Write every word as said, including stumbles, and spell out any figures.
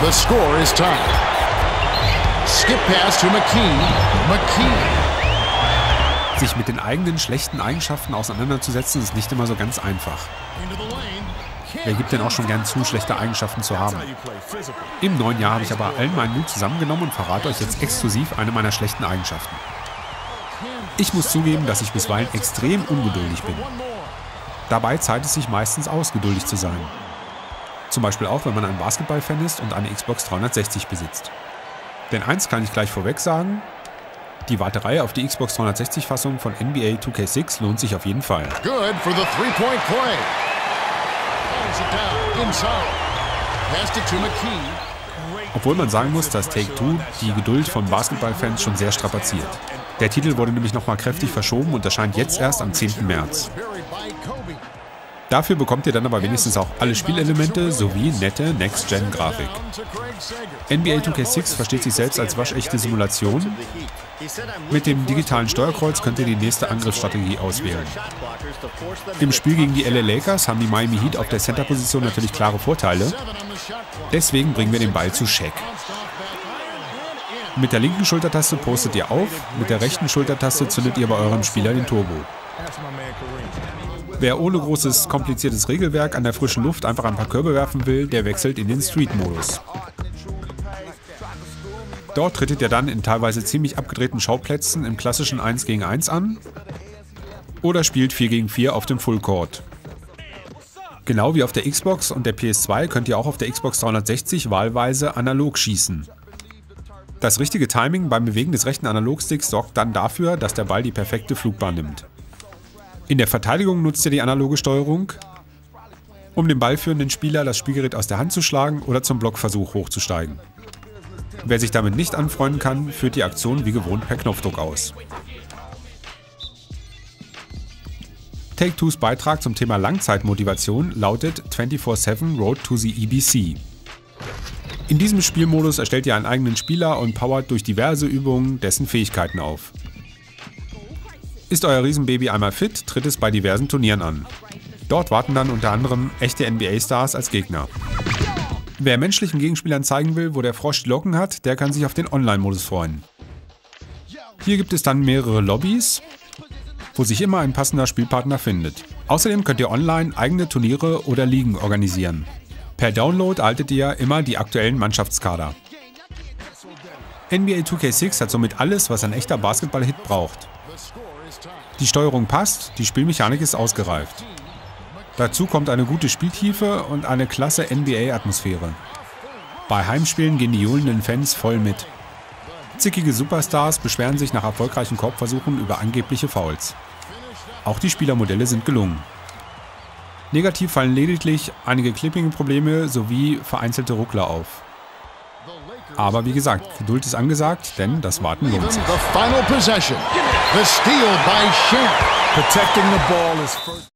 The score is tied. Skip pass to McKee. McKee. Sich mit den eigenen schlechten Eigenschaften auseinanderzusetzen, ist nicht immer so ganz einfach. Wer gibt denn auch schon gern zu, schlechte Eigenschaften zu haben? Im neuen Jahr habe ich aber allen meinen Mut zusammengenommen und verrate euch jetzt exklusiv eine meiner schlechten Eigenschaften. Ich muss zugeben, dass ich bisweilen extrem ungeduldig bin. Dabei zahlt es sich meistens aus, geduldig zu sein. Zum Beispiel auch, wenn man ein Basketball-Fan ist und eine Xbox dreihundertsechzig besitzt. Denn eins kann ich gleich vorweg sagen: Die Warterei auf die Xbox dreihundertsechzig-Fassung von N B A zwei K sechs lohnt sich auf jeden Fall. Good for the three-point play. Pulls it down inside. Passed it to McKee. Obwohl man sagen muss, dass Take-Two die Geduld von Basketballfans schon sehr strapaziert. Der Titel wurde nämlich nochmal kräftig verschoben und erscheint jetzt erst am zehnten März. Dafür bekommt ihr dann aber wenigstens auch alle Spielelemente sowie nette Next-Gen-Grafik. N B A zwei K sechs versteht sich selbst als waschechte Simulation. Mit dem digitalen Steuerkreuz könnt ihr die nächste Angriffsstrategie auswählen. Im Spiel gegen die L A Lakers haben die Miami Heat auf der Center-Position natürlich klare Vorteile. Deswegen bringen wir den Ball zu Shaq. Mit der linken Schultertaste postet ihr auf, mit der rechten Schultertaste zündet ihr bei eurem Spieler den Turbo. Wer ohne großes, kompliziertes Regelwerk an der frischen Luft einfach ein paar Körbe werfen will, der wechselt in den Street-Modus. Dort trittet ihr dann in teilweise ziemlich abgedrehten Schauplätzen im klassischen eins gegen eins an oder spielt vier gegen vier auf dem Full Court. Genau wie auf der Xbox und der P S zwei könnt ihr auch auf der Xbox dreihundertsechzig wahlweise analog schießen. Das richtige Timing beim Bewegen des rechten Analogsticks sorgt dann dafür, dass der Ball die perfekte Flugbahn nimmt. In der Verteidigung nutzt ihr die analoge Steuerung, um dem ballführenden Spieler das Spielgerät aus der Hand zu schlagen oder zum Blockversuch hochzusteigen. Wer sich damit nicht anfreunden kann, führt die Aktion wie gewohnt per Knopfdruck aus. Take-Two's Beitrag zum Thema Langzeitmotivation lautet vierundzwanzig sieben Road to the E B C. In diesem Spielmodus erstellt ihr einen eigenen Spieler und powert durch diverse Übungen dessen Fähigkeiten auf. Ist euer Riesenbaby einmal fit, tritt es bei diversen Turnieren an. Dort warten dann unter anderem echte N B A-Stars als Gegner. Wer menschlichen Gegenspielern zeigen will, wo der Frosch die Locken hat, der kann sich auf den Online-Modus freuen. Hier gibt es dann mehrere Lobbys, wo sich immer ein passender Spielpartner findet. Außerdem könnt ihr online eigene Turniere oder Ligen organisieren. Per Download erhaltet ihr immer die aktuellen Mannschaftskader. N B A zwei K sechs hat somit alles, was ein echter Basketball-Hit braucht. Die Steuerung passt, die Spielmechanik ist ausgereift. Dazu kommt eine gute Spieltiefe und eine klasse N B A-Atmosphäre. Bei Heimspielen gehen die johlenden Fans voll mit. Zickige Superstars beschweren sich nach erfolgreichen Korbversuchen über angebliche Fouls. Auch die Spielermodelle sind gelungen. Negativ fallen lediglich einige Clipping-Probleme sowie vereinzelte Ruckler auf. Aber wie gesagt, Geduld ist angesagt, denn das Warten lohnt sich. The final possession. The steal by Shaq. Protecting the ball is first.